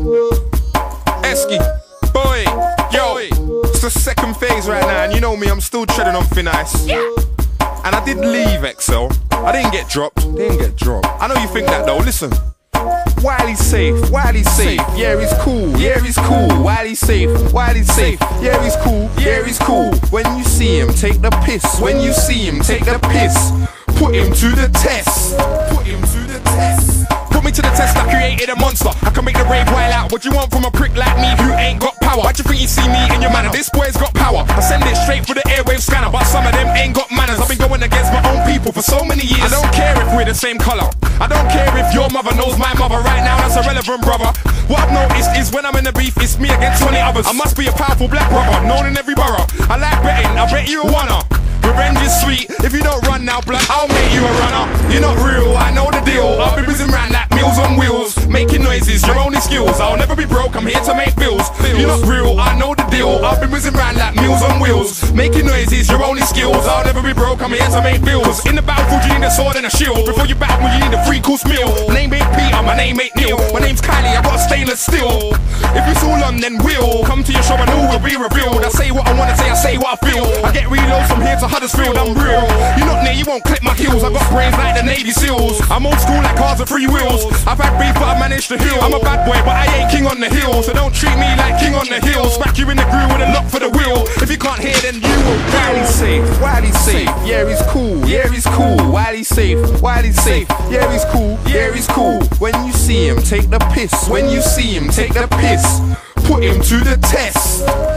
Esky, boy, yo, it's the second phase right now, and you know me, I'm still treading on thin ice. And I did leave XL. I didn't get dropped. I know you think that though. Listen. Wiley's safe, Wiley's safe. Yeah, he's cool, yeah, he's cool. Wiley's safe, Wiley's safe. Yeah, he's cool, yeah, he's cool. When you see him, take the piss. When you see him, take the piss. Put him to the test. Put him to the test. Put me to the test, I created a monster. I can make the rave wild out. What you want from a prick like me who ain't got power? Why'd you think you see me in your manner? This boy's got power. I send it straight for the airwave scanner, but some of them ain't got manners. I've been going against my own people for so many years. I don't care if we're the same colour. I don't care if your mother knows my mother. Right now that's irrelevant, brother. What I've noticed is when I'm in the beef, it's me against 20 others. I must be a powerful black brother, known in every borough. I like betting, I bet you a wanna. Revenge is sweet, if you don't run now, blood, I'll make you a runner. You're not real, I know the deal. I've been whizzing round like meals on wheels, making noises, your only skills. I'll never be broke, I'm here to make bills. You're not real, I know the deal. I've been whizzing round like meals on wheels, making noises, your only skills. I'll never be broke, I'm here to make bills. In the battlefield you need a sword and a shield. Before you battle me you need a 3-course meal. My name ain't Peter, my name ain't Neil. My name's Kylie, I got a stainless steel. If it's all on then we'll come to your show and all will be revealed. I say what I wanna say, I say what I feel. I get reloads from here to Huddersfield, I'm real. You're not near, you won't clip my heels. I got brains like the Navy SEALs. I'm old school like cars with 3 wheels. I've had beef but I managed to heal. I'm a bad boy but I ain't king on the hill. So don't treat me like king on the hill. Smack you in the groove with a lock for the wheel. If you can't hear then you will. Wiley's safe, Wiley's safe. Yeah, he's cool, yeah, he's cool. Wiley's safe, Wiley's safe. Yeah, he's cool, yeah, he's cool. When you see him, take the piss. When you see him, take the piss. Put him to the test.